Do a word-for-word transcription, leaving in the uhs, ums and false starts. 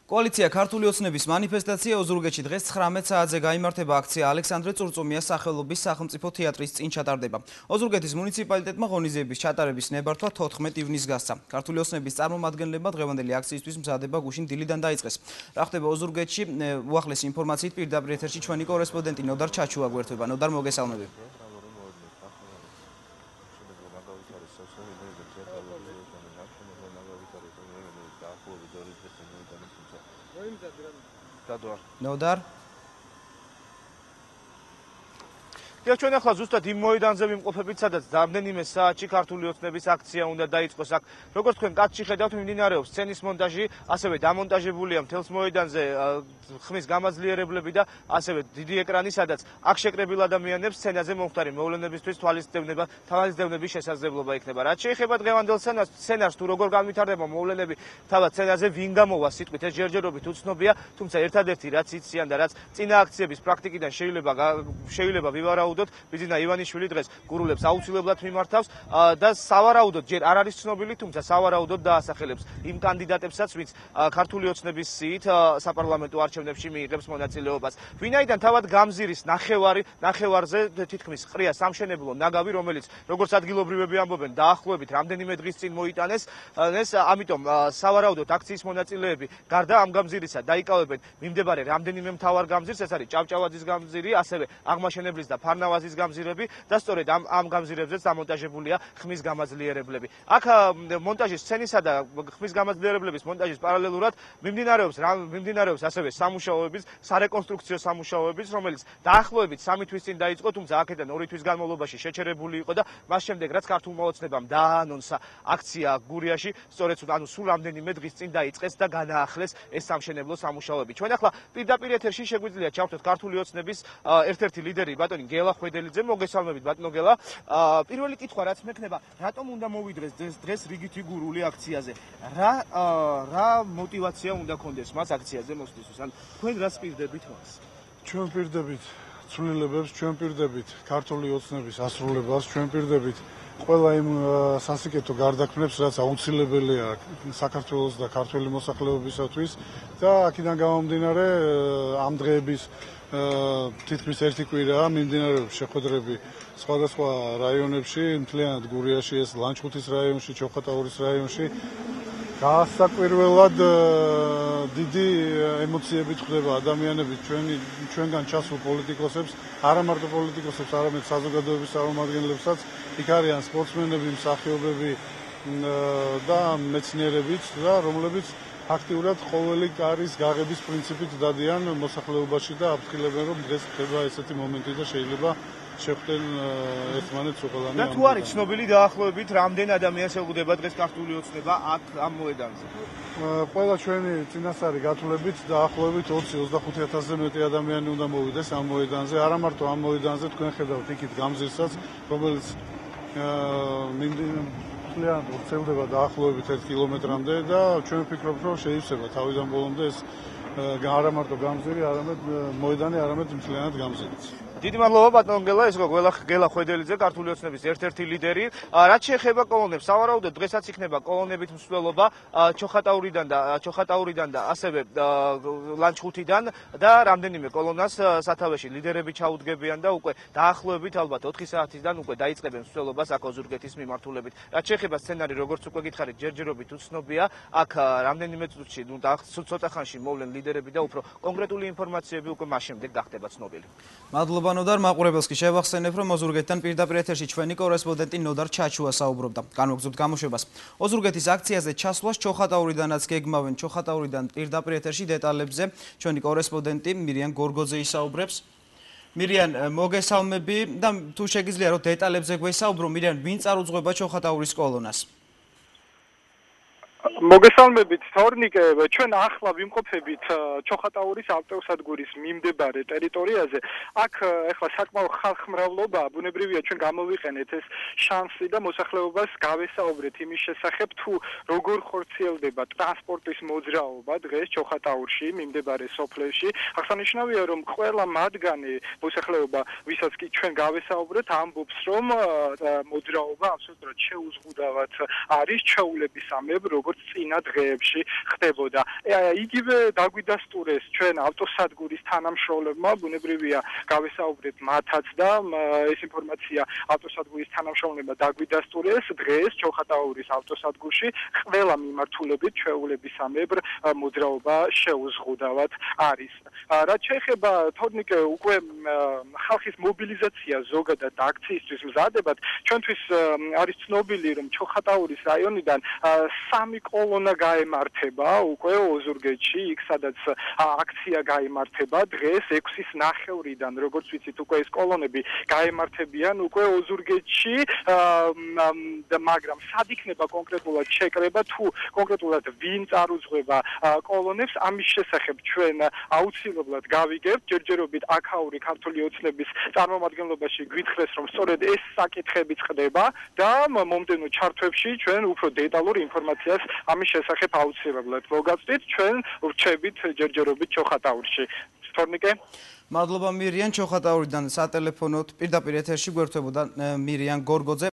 კოალიცია ქართული ოცნების მანიფესტაცია ოზურგეთში დღეს ცხრამეტ საათზე გაიმართება აქცია ალექსანდრე წურწუმიას სახელობის სახელმწიფო თეატრის წინ ჩატარდება. ოზურგეთის მუნიციპალიტეტმა ღონისძიების ჩატარების ნებართვა თოთხმეტ ივნისს გასცა. ქართული ოცნების წარმომადგენლებმა დღევანდელი აქციისთვის მზადება გუშინ დილიდან დაიწყეს. რა ხდება ოზურგეთში? უახლესი ინფორმაციით პირდაპირ ეთერში ჩვენი კორესპონდენტი ნოდარ ჩაჩუა გვერდება. ნოდარ, მოგესალმები. Nodar? ჩვენ ახლა ზუსტად იმ მოედანზე ვიმყოფებით, სადაც რამდენიმე საათში ქართული ოცნების აქცია უნდა დაიწყოს აქ. როგორც თქვენ კადრში ხედავთ, მიმდინარეობს სცენის მონტაჟი, ასევე დამონტაჟებულია მთელს მოედანზე ხმის გამაძლიერებლები და ასევე დიდი ეკრანი, სადაც აქ შეკრებილ ადამიანებს სცენაზე მომხდარი მოვლენებისთვის თვალისწევნება, თვალისწევნების შესაძლებლობა იქნება. რაც შეეხება დღევანდელ სცენარს, თუ როგორ განვითარდება მოვლენები, თავად სცენაზე ვინ გამოვა სიტყვით, ეს ჯერჯერობით უცნობია, თუმცა ერთადერთი რაც იციან და რაც წინა აქციების პრაქტიკიდან შეიძლება შეიძლება ვივარაუდოთ, ბიძინა ივანიშვილი დღეს გურულებს აუცილებლად მიმართავს და სავარაუდოდ ჯერ არ არის ცნობილი, თუმცა სავარაუდოდ დაასახელებს იმ კანდიდატებსაც, ვინც ქართული ოცნების სიით საპარლამენტო არჩევნებში მიიღებს მონაწილეობას. ვინაიდან თავად გამზირის ნახევარი, ნახევარზე თითქმის ყრია სამშენებლო ნაგავი, რომელიც როგორც ადგილობრივები ამბობენ, დაახლოებით რამდენიმე დღის წინ მოიტანეს, ეს ამიტომ სავარაუდოდ აქციის მონაწილეები გარდა ამ გამზირისა დაიკავებენ მიმდებარე რამდენიმე მთავარ გამზირს, ეს არის ჭავჭავაძის გამზირი, ასევე აღმაშენებლის და ფარნავაზის გამზირები და სწორედ ამ ამ გამზირებზეც დამონტაჟებულია ხმის გამაძლიერებლები. აქ მონტაჟის სცენისა და ხმის გამაძლიერებლების მონტაჟის პარალელურად მიმდინარეობს მიმდინარეობს ასევე სამუშაოების, სარეკონსტრუქციო სამუშაოების, რომელიც დაახლოებით სამი თვის წინ დაიწყო, თუმცა აქედან ორი თვის განმავლობაში შეჩერებული იყო და მას შემდეგ რაც ქართულმა ოცნებამ დააანონსა აქცია გურიაში, სწორედ ანუ სულ რამდენიმე დღის წინ დაიწყეს და განაახლეს ეს სამშენებლო სამუშაოები. ჩვენ ახლა პირდაპირ ეთერში შეგვიძლია ჩავთოთ ქართული ოცნების ერთ-ერთი ლიდერი ბატონი გელა ხვედელიძე. მოგესალმებით ბატონო გელა. პირველი კითხვა რაც მექნება, რატომ უნდა მოვიდრეს დღეს რიგითი გურული აქციაზე? რა რა мотиваცია უნდა კონდეს მას აქციაზე მოსვლისთვის? ან თქვენ რას პირდებით მას? ჩვენ პირდებით ცვლილებებს, ჩვენ პირდებით ქართული ოცნების ასრულებას, ჩვენ პირდებით ყველა იმ სასიკეთო გარდაქმნებს, რაც აუცილებელია საქართველოს და ქართული მოსახლეობისათვის და აქედან გამომდინარე ამ დღეების თითქმის ერთი კვირაა მიმდინარეობს შეხვედრები სხვადასხვა რაიონებში, მთლიანად გურიაში, ეს ლანჩხუთის რაიონში, ჩოხატაურის რაიონში. გასაკვირველად დიდი ემოციებით ხვდება ადამიანები ჩვენი ჩვენგან ჩასულ პოლიტიკოსებს, არა მარტო პოლიტიკოსებს, არამედ საზოგადოების წარმომადგენლებსაც. იქ არიან სპორტსმენები, მსახიობები და მეცნიერებიც და რომლებიც აქტიურად ყოველი კარის გაღების პრინციპით დადიან მოსახლეობაში და აფრთხილებენ, რომ დღეს ხდება ესეთი მომენტი და შეიძლება შეხვდნენ ერთმანეთს უყელანი. და თუ არის ცნობილი დაახლოებით რამდენ ადამიანს ელოდება დღეს ქართული ოცნება აქ ამ მოედანზე? ყველა ჩვენი წინასწარი გათვლებით დაახლოებით ოცი ოცდახუთი ათასზე მეტი ადამიანი უნდა მოვიდეს ამ მოედანზე. არა მარტო ამ მოედანზე, თქვენ ხედავთ იქით გამზირსაც, რომელიც მთლიანად ვრცელდება დაახლოებით ერთ კილომეტრამდე და ჩვენ ვფიქრობთ, რომ შეივსება თავიდან ბოლომდე ეს არა მარტო გამზირი, არამედ მოედანი, არამედ მთლიანად გამზირიც. დიდი მადლობა ბატონ გელა, ეს გელა გელა ხვედელიძე, ქართული ოცნების ერთ-ერთი ლიდერი. რაც შეეხება კოლონებს, სავარაუდოდ დღესაც იქნება კოლონებით მსვლელობა ჩოხატაურიდან და ჩოხატაურიდან და ასევე ლანჩხუთიდან და რამდენიმე კოლონას სათავეში ლიდერები ჩაუდგებიან და უკვე დაახლოებით ალბათ ოთხი საათიდან უკვე დაიწყებენ მსვლელობას აქ ოზურგეთის მიმართულებით. რაც შეეხება სცენარი, როგორც უკვე გითხარით, ჯერჯერობით უცნობია, აქ რამდენიმე წუთში, ნუ ცოტა ხანში მოვლენ ლიდერები და უფრო კონკრეტული ინფორმაციები უკვე მას შემდეგ გახდება ცნობილი. მადლობა ნოდარ, მაყურებელს კი შევახსენებ, რომ ოზურგეთიდან პირდაპირ ეთერში ჩვენი კორესპონდენტი ნოდარ ჩაჩუა საუბრობდა. განვაგრძობთ გამოშვებას. ოზურგეთის აქციაზე ჩასვლას ჩოხატაურიდანაც გეგმავენ. ჩოხატაურიდან პირდაპირ ეთერში დეტალებზე ჩვენი კორესპონდენტი მირიან გორგოძე ისაუბრებს. მირიან, მოგესალმები და თუ შეგიძლია რომ დეტალებზე გვესაუბრო, მირიან, ვინ წარუძღვება ჩოხატაურის კოლონას? მოგესალმებით თორნიკე, ჩვენ ახლა ვიმყოფებით ჩოხატაურის ავტოსადგურის მიმდებარე ტერიტორიაზე. აქ ეხლა საკმაო ხალხმრავლობა, ბუნებრივია ჩვენ გამოვიყენეთ ეს შანსი და მოსახლეობას გავესაუბრეთ იმის შესახებ, თუ როგორ ხორციელდება ტრანსპორტის მოძრაობა დღეს ჩოხატაურში, მიმდებარე სოფლებში. აღსანიშნავია, რომ ყველა მათგანი მოსახლეობა, ვისაც კი ჩვენ გავესაუბრეთ, ამბობს, რომ მოძრაობა აბსოლუტურად შეუზღუდავად არის ჩვეულებისამებრ, როგორც წინა დღეებში ხდებოდა. იგივე დაგვიდასტურეს ჩვენ ავტოსადგურის თანამშრომლებმა, ბუნებრივია გავესაუბრეთ მათაც და ეს ინფორმაცია ავტოსადგურის თანამშრომლებმა დაგვიდასტურეს დღეს ჩოხატაურის ავტოსადგურში ყველა მიმართულებით ჩვეულებისამებრ მოძრაობა შეუზღუდავად არის. რაც შეეხება თორნიკე უკვე ხალხის მობილიზაცია ზოგადად აქციისთვის მზადებად, ჩვენთვის არის ცნობილი, რომ ჩოხატაურის რაიონიდან სამი კოლონა გაემართება უკვე ოზურგეთში, იქ სადაც აქცია გაიმართება დღეს ექვსის ნახევრიდან, როგორც ვიცით, უკვე ეს კოლონები გაემართებიან უკვე ოზურგეთში, მაგრამ სად იქნება კონკრეტულად შეკრება, თუ კონკრეტულად ვინ წარუძღვება კოლონებს, ამის შესახებ ჩვენ აუცილებლად გავიგებთ, ჯერჯერობით აქაური ქართული ოცნების წარმომადგენლობაში გვითხრეს, რომ სწორედ ეს საკითხები ხდება და მომდევნო ჩართვებში ჩვენ უფრო დეტალურ ინფორმაციას ამის შესახებ აუცილებლად მოგაწვდით, ჩვენ ვრჩებით ჯერჯერობით ჩოხატაურში. თორნიკე მადლობა მირიან, ჩოხატაურიდან სატელეფონოდ პირდაპირ ეთერში გვერდებოდა მირიან გორგოძე.